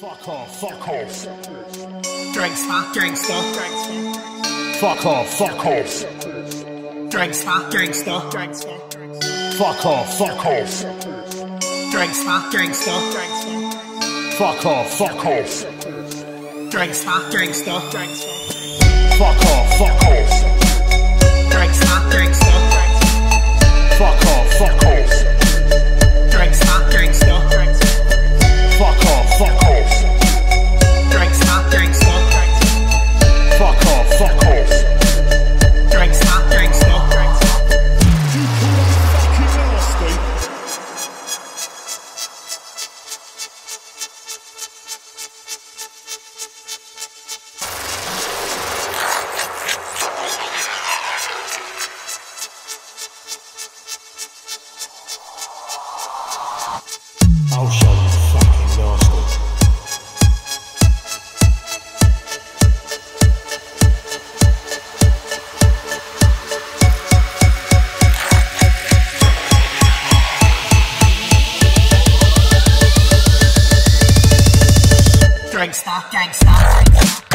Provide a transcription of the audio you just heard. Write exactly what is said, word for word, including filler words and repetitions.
Fuck off, fuck off. Gangster, gangster, gangster. Fuck off, fuck off. Gangster, gangster, gangster. Fuck off, fuck off. Gangster, gangster, gangster. Fuck off, fuck off. Gangster, gangster, gangster. Fuck off, fuck off. Gangster, gangster, gangster. Fuck off, fuck off. Gangster, gangster, gangster. Fuck off, fuck off. Gangster, gangster, gangster. Fuck off, fuck off. Gangster, gangster, gangster. You call that fucking nasty? I'll show you fucking nasty. Gangster, gangster.